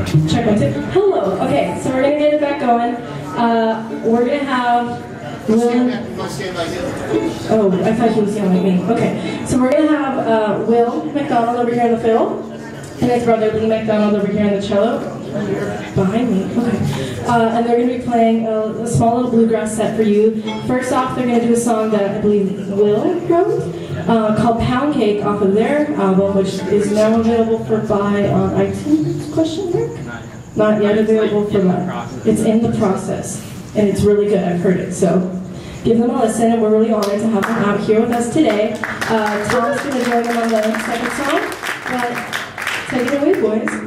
Check 1, 2. Hello. Okay, so we're gonna get it back going. We're gonna have Will. Oh, I thought he was yelling at me. Okay, so we're gonna have Will McDonald over here on the fiddle, and his brother Lee McDonald over here on the cello. Behind me. Okay. And they're gonna be playing a small little bluegrass set for you. First off, they're gonna do a song that I believe Will wrote, called Pound Cake, off of their album, which is now available for buy on iTunes, question mark? Not yet available for buy. It's in the process, and it's really good, I've heard it, so give them a listen, and we're really honored to have them out here with us today. Tom's gonna join them on the second song, but take it away, boys.